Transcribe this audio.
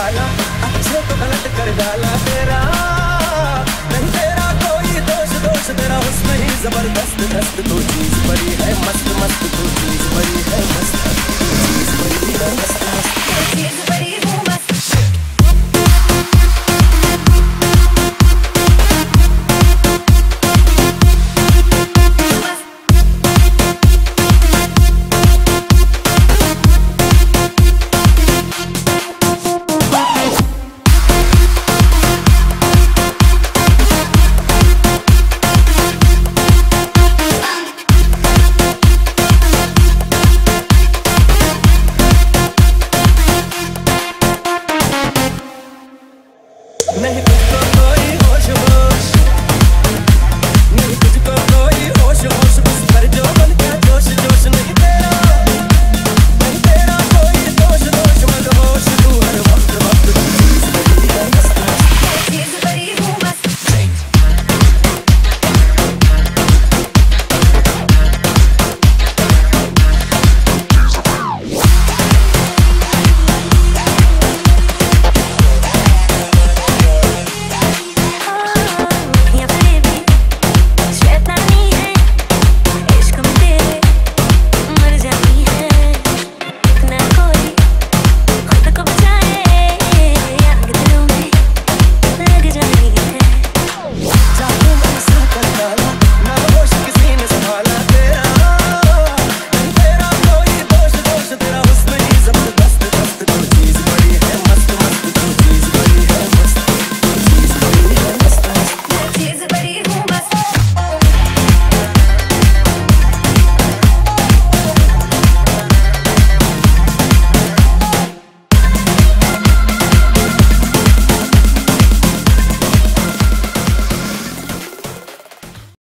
डाला, अच्छे को गलत कर डाला तेरा, नहीं तेरा कोई दोष, दोष तेरा हुस्न ही जबरदस्त, दस्त तो चीज बड़ी है मस्त, मस्त तो चीज बड़ी है मस्त, तो चीज बड़ी है मस्त।